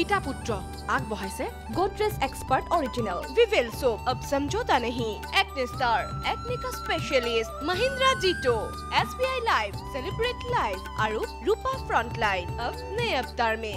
Pita Putra আগবঢ়াইছে Godrej Expert Original Vivel soap अब समझौता नहीं एक्ने स्टार एक्ने का specialist Mahindra Jeeto SBI life celebrate life और रूपा फ्रंट लाइन अब नए अवतार में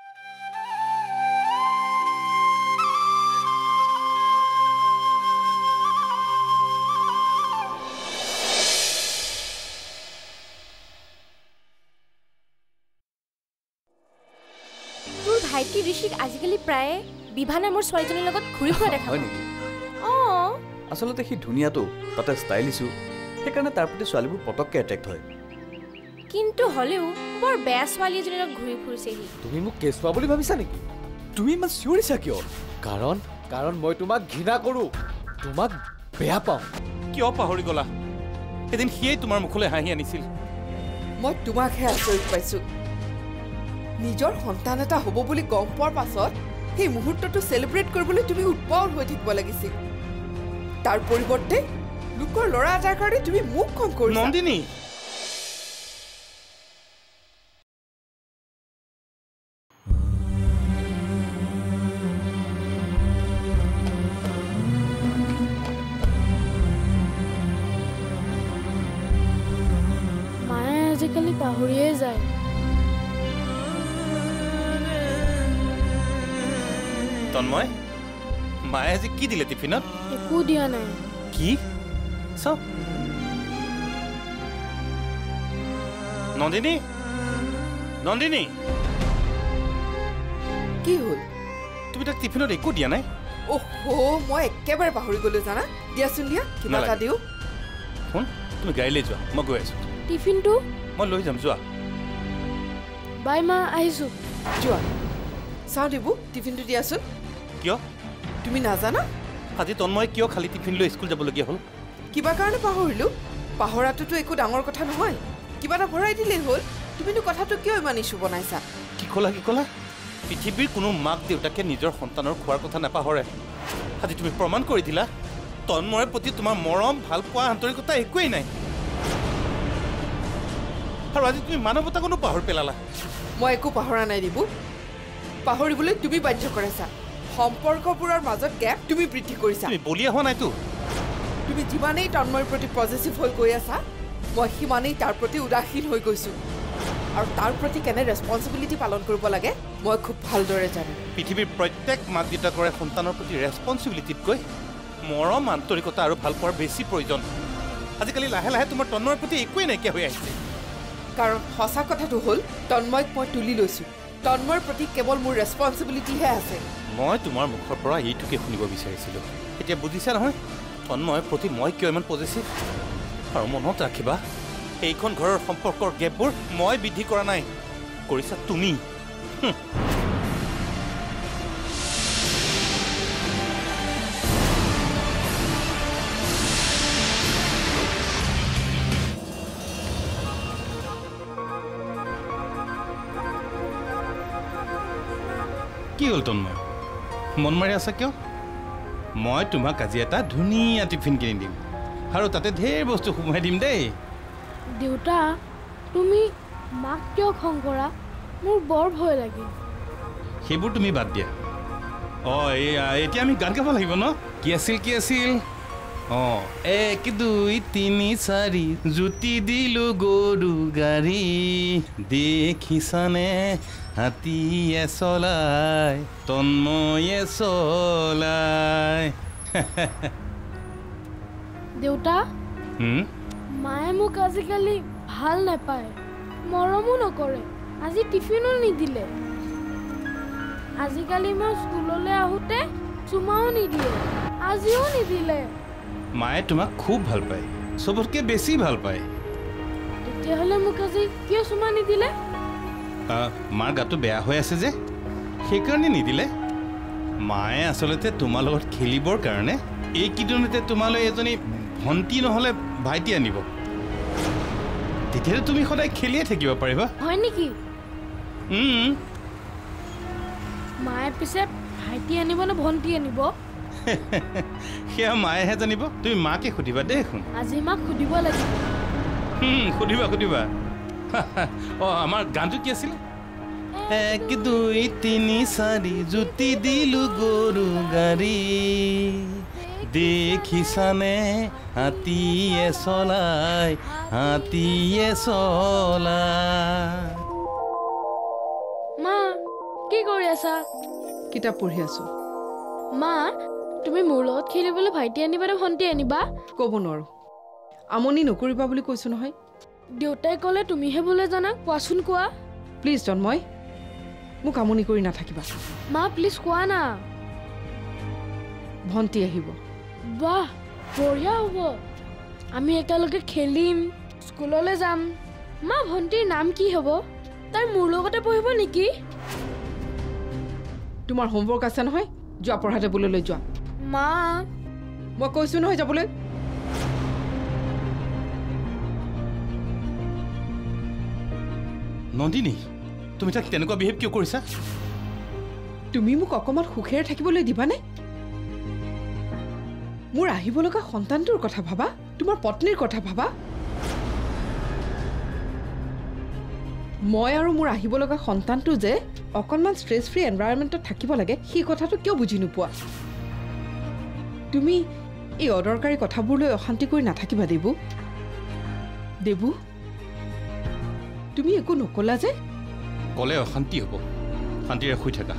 ভাইটি ঋষিক আজিকালি প্ৰায় বিভা নামৰ ছোৱালীজনীৰ লগত ঘূৰি ফুৰা দেখা হয় নেকি আসলতে সি ধুনীয়াটো তাতে ষ্টাইলিছো সেইকাৰণে তাৰ প্ৰতি ছোৱালীবোৰ পটককৈ এট্ৰেক্ট হয় কিন্তু হলেও বৰ বেয়া ছোৱালী এজনীৰ লগত ঘূৰি ফুৰিছে সি তুমি মোক কেঁচুৱা বুলি ভাবিছা নেকি তুমি ইমান চিঞৰিছা কিয় কাৰণ মই তোমাক ঘৃণা কৰোঁ তোমাক বেয়া পাওঁ কিয় পাহৰি গলা এদিন সিয়েই তোমাৰ মুখলৈ হাঁহি আনিছিল মই তোমাকহে আচৰিত পাইছোঁ নিজৰ সন্তান এটা হ'ব বুলি গম পোৱাৰ পাছত সেই মুহূৰ্তটো সেলিব্ৰেট কৰিবলৈ তুমি উৎপাউল হৈ থাকিব লাগিছিল তাৰ পৰিৱৰ্তে লোকৰ ল'ৰা এটাৰ কাৰণে তুমি মুখ খং কৰিছা নন্দিনী মায়ে আজিকালি পাহৰিয়ে যায় তন্ময় মায়ে আজি কি দিলে টিফিনত একো দিয়া নাই কি সব নন্দিনী নন্দিনী কি হ'ল তুমি তাক টিফিনত একো দিয়া নাই ওহো মই একেবাৰে পাহৰি গলো জানা দিয়াচোন দিয়া কিবা এটা দিও শুন তুমি গাড়ীলৈ যোৱা মই গৈ আছো টিফিনটো মই লৈ যাম যোৱা বাই মা আহিছো যোৱা চাও দিবু টিফিনটো দিয়াচোন কিয় তুমি নাজানা আজি তন্ময় কিয় খালি টিফিন লৈ স্কুল যাবলগীয়া হ'ল কিবা কাৰণে পাহৰিলো পাহৰাটোতো একো ডাঙৰ কথা নহয় কিবা এটা ভৰাই দিলেই হ'ল তুমিনো কথাটো কিয় ইমান ইছ্যু বনাইছা কি ক'লা পৃথিৱীৰ কোনো মাক দেউতাকে নিজৰ সন্তানৰ খোৱাৰ কথা নাপাহৰে আজি তুমি প্ৰমাণ কৰি দিলা তন্ময়ৰ প্ৰতি তোমাৰ মৰম ভাল পোৱা আন্তৰিকতা একোৱেই নাই আৰু আজি তুমি মানৱতা কোনো পাহৰি পেলালা মই একো পাহৰা নাই দিবু পাহৰিবলৈ তুমি বাধ্য কৰাইছা সম্পৰ্কবোৰৰ মাজত গেপ তুমি বৃদ্ধি কৰিছা তুমি বলিয়া হোৱা নাইতো তুমি যিমানেই তন্ময়ৰ প্ৰতি পজিটিভ হৈ গৈ আছা মই সিমানেই তাৰ প্ৰতি উদাসীন হৈ গৈছোঁ আৰু তাৰ প্ৰতি কেনে ৰেছপঞ্চিবিলিটি পালন কৰিব লাগে মই খুব ভালদৰে জানো পৃথিৱীৰ প্ৰত্যেক মাক দেউতাকৰে সন্তানৰ প্ৰতি ৰেছপঞ্চিবিলিটিতকৈ মৰম আন্তৰিকতা আৰু ভাল পোৱাৰ বেছি প্ৰয়োজন আজিকালি লাহে লাহে তোমাৰ তন্ময়ৰ প্ৰতি একোৱেই নাইকিয়া হৈ আহিছে কাৰণ সঁচা কথাটো হ'ল তন্ময়ক মই তুলি লৈছোঁ তন্ময়ৰ প্ৰতি কেৱল মোৰ ৰেছপঞ্চিবিলিটিহে আছে মই তোমাৰ মুখৰ পৰা এইটোকে শুনিব বিচাৰিছিলোঁ এতিয়া বুজিছা নহয় তন্ময়ৰ প্ৰতি মই কিয় ইমান পজিটিভ আৰু মনত ৰাখিবা এইখন ঘৰৰ সম্পৰ্কৰ গেপবোৰ মই বৃদ্ধি কৰা নাই কৰিছা তুমি কি হ'ল তন্ময় মন মাৰি আছা কিয় মই তোমাক আজি এটা ধুনীয়া টিফিন কিনি দিম আৰু তাতে ঢেৰ বস্তু সোমাই দিম দেই দেউতা তুমি মাক কিয় খং কৰা মোৰ বৰ ভয় লাগে সেইবোৰ তুমি বাদ দিয়া এতিয়া আমি গান গাব লাগিব ন কি আছিল 1 2 3 4 জুতি দিলো গৰু গাড়ী দেখিছানে হাতীয়ে চলাই তন্ময়ে চলাই দেউতা মায়ে মোক আজিকালি ভাল নাপায় মৰমো নকৰে আজি টিফিনো নিদিলে আজিকালি মই স্কুললৈ আহোঁতে চুমাও নিদিয়ে আজিও নিদিলে মায়ে তোমাক খুব ভাল পায় চবতকৈ বেছি ভাল পায় তেতিয়াহ'লে মোক আজি কিয় চুমা নিদিলে মাৰ গাটো বেয়া হৈ আছে যে সেইকাৰণে নিদিলে মায়ে আচলতে তোমাৰ লগত খেলিবৰ কাৰণে এইকেইদিনতে তোমালৈ এজনী ভণ্টি নহ'লে ভাইটি আনিব তেতিয়াহ'লে তুমি সদায় খেলিয়ে থাকিব পাৰিবা হয় নেকি মায়ে পিছে ভাইটি আনিব নে ভণ্টি আনিব সেয়া মায়েহে জানিব তুমি মাকে সুধিবা দেই শুন আজি মাক সুধিব লাগিব সুধিবা সুধিবা আমাৰ গানটো কি আছিলে 1 2 3 4 জুতি দিলু গৰু গাড়ী দেখিছানে হাতীয়ে চলাই মা কি কৰি আছা কিতাপ পঢ়ি আছো মা তুমি মোৰ লগত খেলিবলৈ ভাইটি আনিবা নে ভণ্টি আনিবা ক'ব নোৱাৰো আমনি নকৰিবা বুলি কৈছো নহয় দেউতাই ক'লে তুমিহে বোলে জানা কোৱাচোন কোৱা প্লিজ তন্ময় মোক আমনি কৰি নাথাকিবা মা প্লিজ কোৱা না ভণ্টি আহিব বাহ বঢ়িয়া হ'ব আমি একেলগে খেলিম স্কুললৈ যাম মা ভণ্টিৰ নাম কি হ'ব তাই মোৰ লগতে পঢ়িব নেকি তোমাৰ হোমৱৰ্ক আছে নহয় যোৱা পঢ়া টেবুললৈ যোৱা মা মই কৈছো নহয় যাবলৈ নন্দিনী তুমি তাক তেনেকুৱা বিহেভ কিয় কৰিছা তুমি মোক অকমান সুখেৰে থাকিবলৈ দিবানে মোৰ আহিব লগা সন্তানটোৰ কথা ভাবা তোমাৰ পত্নীৰ কথা ভাবা মই আৰু মোৰ আহিব লগা সন্তানটো যে অকণমান ষ্ট্ৰেছ ফ্ৰী এনভাইৰনমেণ্টত থাকিব লাগে সেই কথাটো কিয় বুজি নোপোৱা তুমি এই অদৰকাৰী কথাবোৰলৈ অশান্তি কৰি নাথাকিবা দেবু তুমি একো নকলা যে ক'লে অশান্তি হ'ব শান্তিৰে শুই থাকা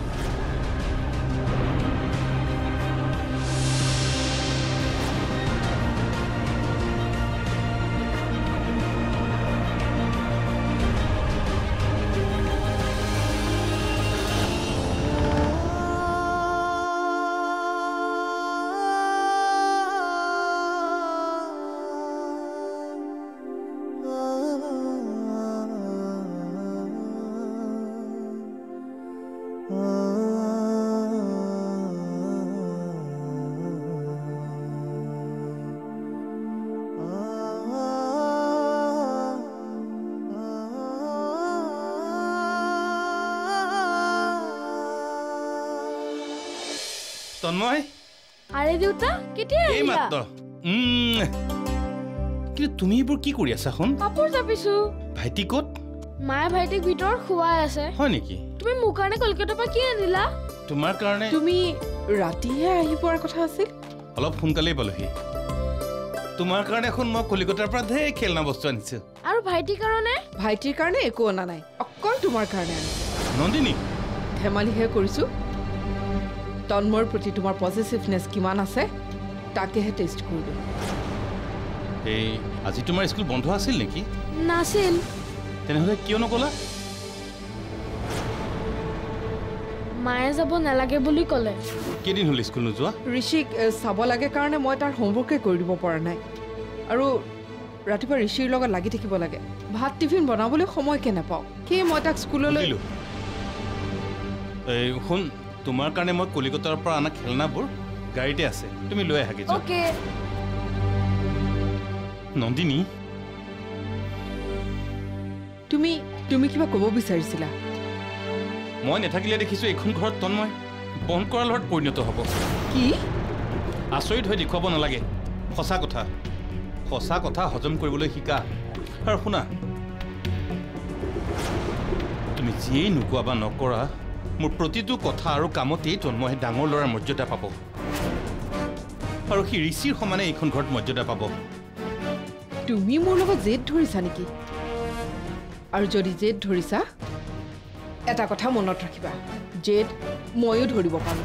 তন্ময় আৰে দেউতা কেতিয়া এই আহিলা মাত্ৰ কিন্তু তুমি এইবোৰ কি কৰি আছা শুন কাপোৰ জাপিছো ভাইটি ক'ত মায়ে ভাইটিক ভিতৰত শুৱাই আছে হয় নেকি তুমি মোৰ কাৰণে কলকাতাৰ পৰা কি আনিলা তোমাৰ কাৰণে তুমি ৰাতিহে আহি পোৱাৰ কথা আছিল অলপ সোনকালেই পালোহি তোমাৰ কাৰণে এখন মই কলিকতাৰ পৰা ঢেৰ খেলনা বস্তু আনিছো আৰু ভাইটিৰ কাৰণে ভাইটিৰ কাৰণে একো অনা নাই অকল তোমাৰ কাৰণে আনিছো নন্দিনী ধেমালিহে কৰিছো তন্ময়ৰ প্ৰতি তোমাৰ পজিটিভনেছ কিমান আছে তাকেহে টেষ্ট কৰিলো এই আজি তোমাৰ স্কুল বন্ধ আছিল নেকি নাছিল তেনেহ'লে কিয় নকলা মায়ে যাব নালাগে বুলি ক'লে কেইদিন হ'ল স্কুল নোযোৱা ঋষিক চাব লাগে কাৰণে মই তাৰ হোমৱৰ্কে কৰি দিব পৰা নাই আৰু ৰাতিপুৱা ঋষিৰ লগত লাগি থাকিব লাগে ভাত টিফিন বনাবলৈ সময়কে নাপাওঁ সেয়ে মই তাক স্কুললৈ এই শুন তোমাৰ কাৰণে মই কলিকতাৰ পৰা অনা খেলনাবোৰ গাড়ীতে আছে তুমি লৈ আহাগৈ অ'কে নন্দিনী তুমি কিবা ক'ব বিচাৰিছিলা মই নাথাকিলে দেখিছোঁ এইখন ঘৰত তন্ময় বন্ধ কৰাৰ লগত পৰিণত হ'ব কি আচৰিত হৈ দেখুৱাব নালাগে সঁচা কথা হজম কৰিবলৈ শিকা আৰু শুনা তুমি যিয়েই নোকোৱা বা নকৰা মোৰ প্ৰতিটো কথা আৰু কামতেই তন্ময়ে ডাঙৰ ল'ৰাৰ মৰ্যাদা পাব আৰু সি ঋষিৰ সমানে এইখন ঘৰত মৰ্যাদা পাব তুমি মোৰ লগত জেদ ধৰিছা নেকি আৰু যদি জেদ ধৰিছা এটা কথা মনত ৰাখিবা জেদ ময়ো ধৰিব পাৰোঁ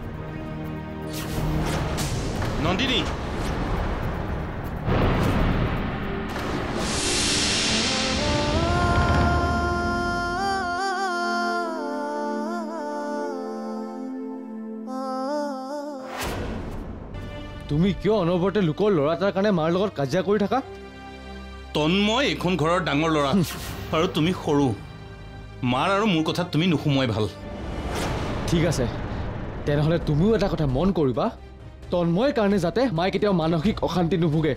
নন্দিনী তুমি কিয় অনবৰতে লোকৰ ল'ৰা এটাৰ কাৰণে মাৰ লগত কাজিয়া কৰি থাকা তন্ময় এইখন ঘৰৰ ডাঙৰ ল'ৰা আৰু তুমি সৰু মাৰ আৰু মোৰ কথাত তুমি নুসুমোৱাই ভাল ঠিক আছে তেনেহ'লে তুমিও এটা কথা মন কৰিবা তন্ময়ৰ কাৰণে যাতে মায়ে কেতিয়াও মানসিক অশান্তি নুভোগে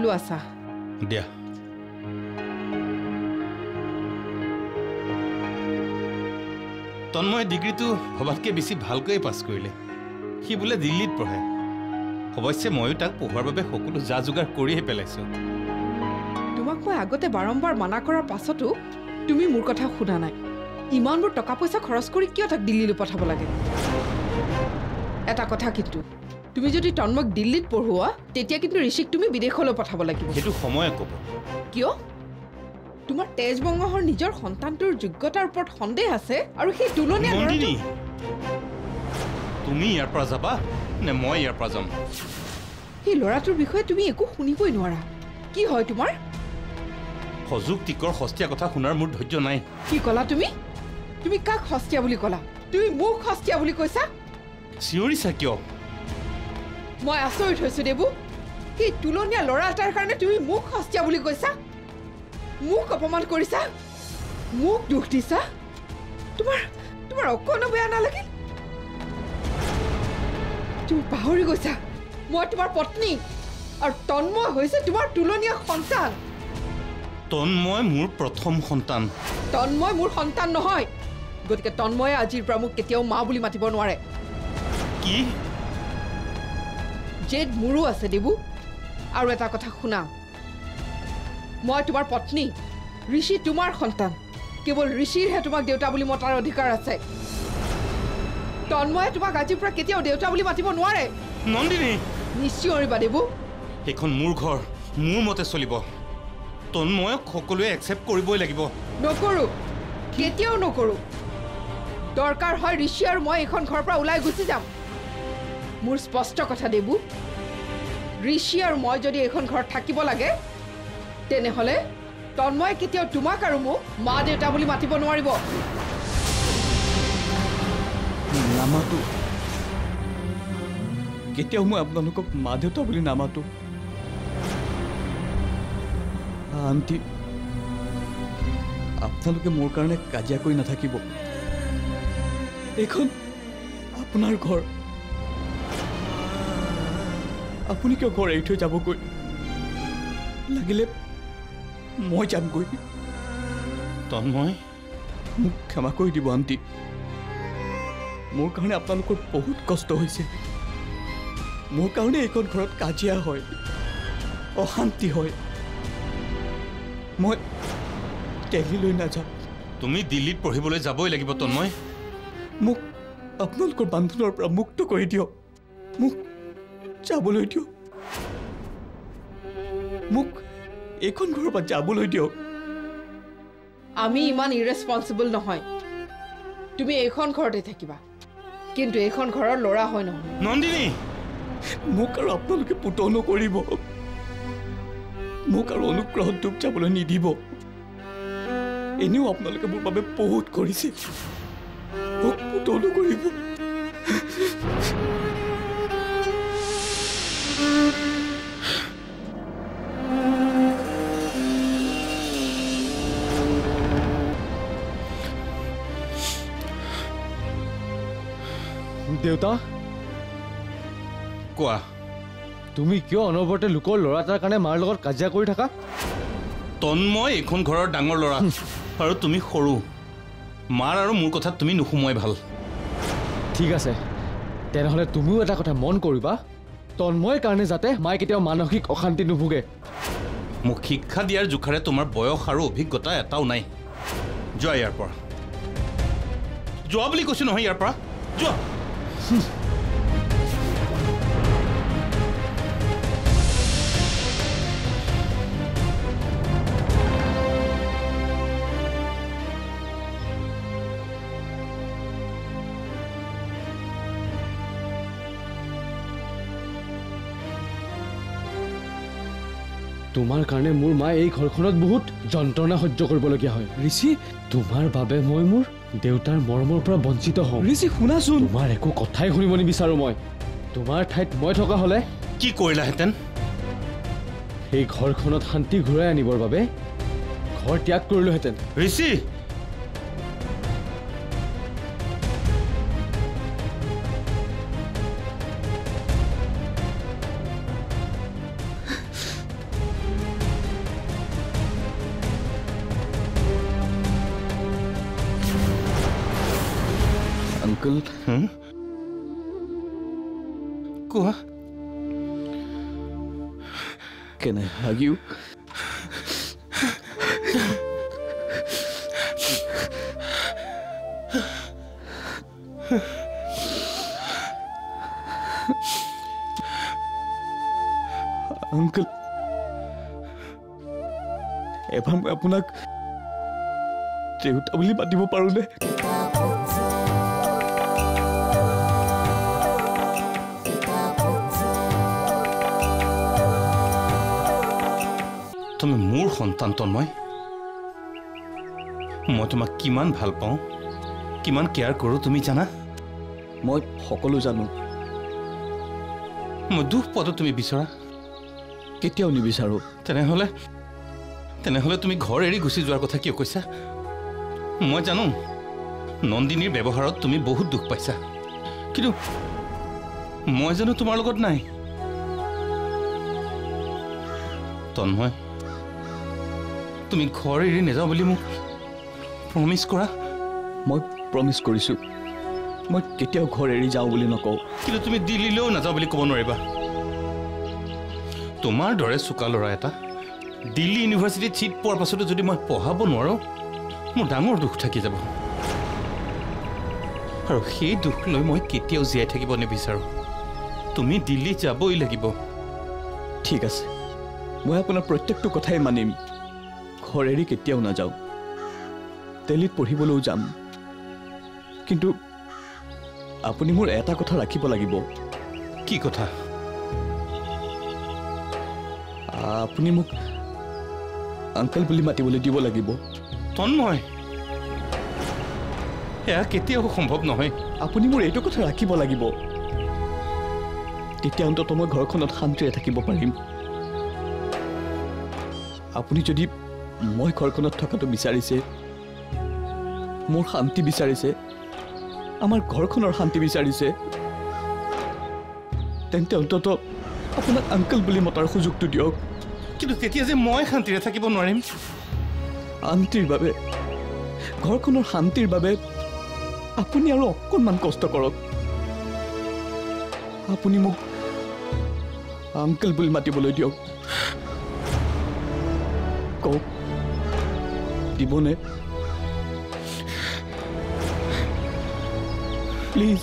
লোৱা চাহ দিয়া তন্ময় ডিগ্ৰীটো ভবাতকৈ বেছি ভালকৈ পাছ কৰিলে সি বোলে দিল্লীত পঢ়ে অৱশ্যে ময়ো তাক পঢ়োৱাৰ বাবে সকলো যা যোগাৰ কৰিয়ে পেলাইছোঁ তোমাক মই আগতে বাৰম্বাৰ মানা কৰাৰ পাছতো তুমি মোৰ কথা শুনা নাই ইমানবোৰ টকা পইচা খৰচ কৰি কিয় তাক দিল্লীলৈ পঠাব লাগে এটা কথা কিন্তু তুমি যদি তন্ময়ক দিল্লীত পঢ়োৱা তেতিয়া কিন্তু ঋষিক তুমি বিদেশলৈ পঠাব লাগিব সেইটো সময়ে ক'ব কিয় তোমাৰ তেজ বংশৰ নিজৰ সন্তানটোৰ যোগ্যতাৰ ওপৰত সন্দেহ আছে আৰু সেই তুলনীয়া নন্দিনী তুমি ইয়াৰ পৰা যাবা নে মই ইয়াৰ পৰা যাম সেই ল'ৰাটোৰ বিষয়ে তুমি একো শুনিবই নোৱাৰা কি হয় তোমাৰ সযুক্তিকৰ সস্তীয়া কথা শুনাৰ মোৰ ধৈৰ্য নাই কি ক'লা তুমি তুমি কাক সস্তীয়া বুলি ক'লা তুমি মোক সস্তীয়া বুলি কৈছা চিঞৰিছা কিয় মই আচৰিত হৈছো দেবু সেই তুলনীয়া ল'ৰা এটাৰ কাৰণে তুমি মোক সস্তীয়া বুলি কৈছা মোক অপমান কৰিছা মোক দুখ দিছা তোমাৰ অকণো বেয়া নালাগিল তুমি পাহৰি গৈছা মই তোমাৰ পত্নী আৰু তন্ময় হৈছে তোমাৰ তুলনীয়া সন্তান তন্ময় মোৰ প্ৰথম সন্তান তন্ময় মোৰ সন্তান নহয় গতিকে তন্ময়ে আজিৰ পৰা মোক কেতিয়াও মা বুলি মাতিব নোৱাৰে কি জেদ মোৰো আছে দেবু আৰু এটা কথা শুনা মই তোমাৰ পত্নী ঋষি তোমাৰ সন্তান কেৱল ঋষিৰহে তোমাক দেউতা বুলি মতাৰ অধিকাৰ আছে তন্ময়ে তোমাক আজিৰ পৰা কেতিয়াও দেউতা বুলি মাতিব নোৱাৰে নন্দিনী নিশ্চয়ৰিবা দেবু এইখন মোৰ ঘৰ মোৰ মতে চলিব তন্ময়ক সকলোৱে একচেপ্ট কৰিবই লাগিব নকৰোঁ কেতিয়াও নকৰোঁ দৰকাৰ হয় ঋষি আৰু মই এইখন ঘৰৰ পৰা ওলাই গুচি যাম মোৰ স্পষ্ট কথা দেবু ঋষি আৰু মই যদি এইখন ঘৰত থাকিব লাগে তেনেহ'লে তন্ময়ে কেতিয়াও তোমাক আৰু মোক মা দেউতা বুলি মাতিব নোৱাৰিব নামাতো কেতিয়াও মই আপোনালোকক মা দেউতা বুলি নামাতো আণ্টি আপোনালোকে মোৰ কাৰণে কাজিয়া কৰি নাথাকিব এইখন আপোনাৰ ঘৰ আপুনি কিয় ঘৰ এৰি থৈ যাবগৈ লাগিলে মই যামগৈ তন্ময় মোক ক্ষমা কৰি দিব আণ্টি মোৰ কাৰণে আপোনালোকৰ বহুত কষ্ট হৈছে মোৰ কাৰণে এইখন ঘৰত কাজিয়া হয় অশান্তি হয় মই দিল্লীলৈ নাযাওঁ তুমি দিল্লীত পঢ়িবলৈ যাবই লাগিব তন্ময় মোক আপোনালোকৰ বান্ধোনৰ পৰা মুক্ত কৰি দিয়ক মোক যাবলৈ দিয়ক মোক এইখন ঘৰৰ পৰা যাবলৈ দিয়ক আমি ইমান ইৰেছপনচিবল নহয় তুমি এইখন ঘৰতে থাকিবা কিন্তু এইখন ঘৰৰ ল'ৰা হয় নহয় নন্দিনী মোক আৰু আপোনালোকে পুতৌ নকৰিব মোক আৰু অনুগ্ৰহত ডুব যাবলৈ নিদিব এনেও আপোনালোকে মোৰ বাবে বহুত কৰিছে মোক পুতৌ নকৰিব দেউতা কোৱা তুমি কিয় অনবৰতে লোকৰ ল'ৰা এটাৰ কাৰণে মাৰ লগত কাজিয়া কৰি থাকা তন্ময় এইখন ঘৰৰ ডাঙৰ ল'ৰা আৰু তুমি সৰু মাৰ আৰু মোৰ কথাত তুমি নুসুমোৱাই ভাল ঠিক আছে তেনেহ'লে তুমিও এটা কথা মন কৰিবা তন্ময়ৰ কাৰণে যাতে মায়ে কেতিয়াও মানসিক অশান্তি নুভোগে মোক শিক্ষা দিয়াৰ জোখাৰে তোমাৰ বয়স আৰু অভিজ্ঞতা এটাও নাই যোৱা ইয়াৰ পৰা যোৱা বুলি কৈছোঁ নহয় ইয়াৰ পৰা যোৱা তোমাৰ কাৰণে মোৰ মায়ে এই ঘৰখনত বহুত যন্ত্ৰণা সহ্য কৰিবলগীয়া হয় ঋষি তোমাৰ বাবে মই মোৰ দেউতাৰ মৰমৰ পৰা বঞ্চিত হওঁ ঋষি শুনাচোন তোমাৰ একো কথাই শুনিব নিবিচাৰো মই তোমাৰ ঠাইত মই থকা হ'লে কি কৰিলাহেঁতেন এই ঘৰখনত শান্তি ঘূৰাই আনিবৰ বাবে ঘৰ ত্যাগ কৰিলোহেঁতেন ঋষি আংকল কোৱা can I hug you? Uncle এবাৰ মই আপোনাক দেউতা বুলি মাতিব পাৰোঁনে? তুমি মোৰ সন্তান তন্ময় মই তোমাক কিমান ভাল পাওঁ কিমান কেয়াৰ কৰোঁ তুমি জানা মই সকলো জানো মই দুখ পোৱাটো তুমি বিচৰা কেতিয়াও নিবিচাৰোঁ তেনেহ'লে তুমি ঘৰ এৰি গুচি যোৱাৰ কথা কিয় কৈছা মই জানো নন্দিনীৰ ব্যৱহাৰত তুমি বহুত দুখ পাইছা কিন্তু মই জানো তোমাৰ লগত নাই তন্ময় তুমি ঘৰ এৰি নাযাওঁ বুলি মোক প্ৰমিছ কৰা মই প্ৰমিছ কৰিছোঁ মই কেতিয়াও ঘৰ এৰি যাওঁ বুলি নকওঁ কিন্তু তুমি দিল্লীলৈও নাযাওঁ বুলি ক'ব নোৱাৰিবা তোমাৰ দৰে চোকা ল'ৰা এটা দিল্লী ইউনিভাৰ্চিটিত ছিট পোৱাৰ পাছতো যদি মই পঢ়াব নোৱাৰোঁ মোৰ ডাঙৰ দুখ থাকি যাব আৰু সেই দুখ লৈ মই কেতিয়াও জীয়াই থাকিব নিবিচাৰোঁ তুমি দিল্লী যাবই লাগিব ঠিক আছে মই আপোনাৰ প্ৰত্যেকটো কথাই মানিম ঘৰ এৰি কেতিয়াও নাযাওঁ দিল্লীত পঢ়িবলৈও যাম কিন্তু আপুনি মোৰ এটা কথা ৰাখিব লাগিব কি কথা আপুনি মোক আংকল বুলি মাতিবলৈ দিব লাগিব তন্ময় এয়া কেতিয়াও সম্ভৱ নহয় আপুনি মোৰ এইটো কথা ৰাখিব লাগিব তেতিয়া অন্ততঃ মই ঘৰখনত শান্তিৰে থাকিব পাৰিম আপুনি যদি মই ঘৰখনত থকাটো বিচাৰিছে মোৰ শান্তি বিচাৰিছে আমাৰ ঘৰখনৰ শান্তি বিচাৰিছে তেন্তে অন্ততঃ আপোনাক আংকল বুলি মতাৰ সুযোগটো দিয়ক কিন্তু তেতিয়া যে মই শান্তিৰে থাকিব নোৱাৰিম শান্তিৰ বাবে ঘৰখনৰ শান্তিৰ বাবে আপুনি আৰু অকণমান কষ্ট কৰক আপুনি মোক আংকল বুলি মাতিবলৈ দিয়ক কওক দিবনে প্লিজ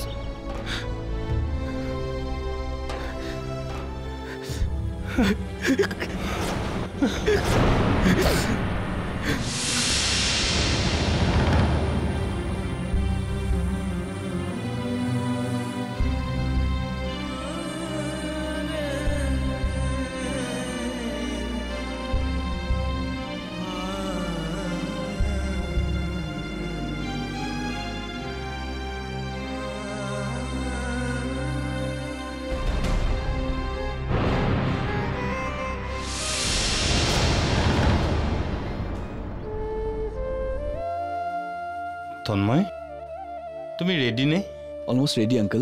তন্ময় তুমি ৰেডি নে অলমষ্ট ৰেডি আংকল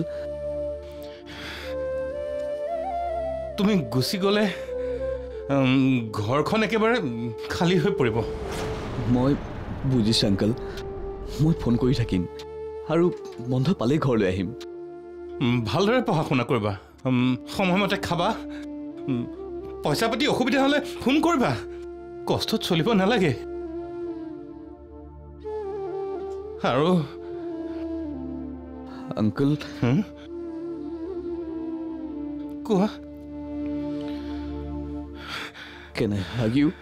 তুমি গুচি গ'লে ঘৰখন একেবাৰে খালী হৈ পৰিব মই বুজিছোঁ আংকল মই ফোন কৰি থাকিম আৰু বন্ধ পালেই ঘৰলৈ আহিম ভালদৰে পঢ়া শুনা কৰিবা সময়মতে খাবা পইচা পাতি অসুবিধা হ'লে ফোন কৰিবা কষ্টত চলিব নালাগে আৰু আংকল কোৱা can I hug you?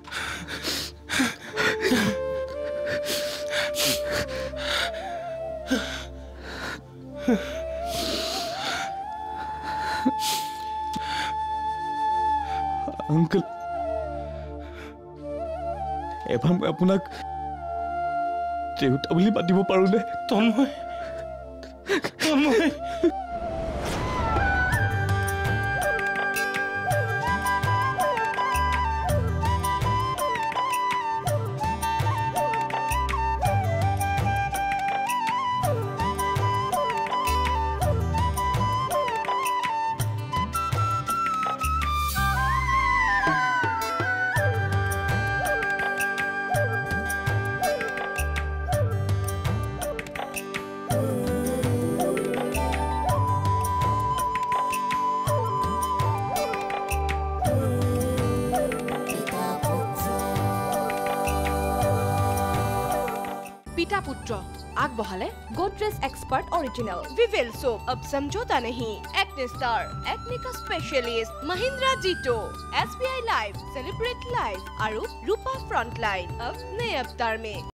Uncle এবাৰ মই আপোনাক দেউতা বুলি মাতিব পাৰোঁনে তন্ময় তন্ময় पुत्र আগবঢ়ালে Godrej expert original Vivel soap अब समझौता नहीं एक्ने स्टार एक्ने का specialist Mahindra Jeeto SBI life celebrate life और रूपा फ्रंटलाइन अब नए अवतार में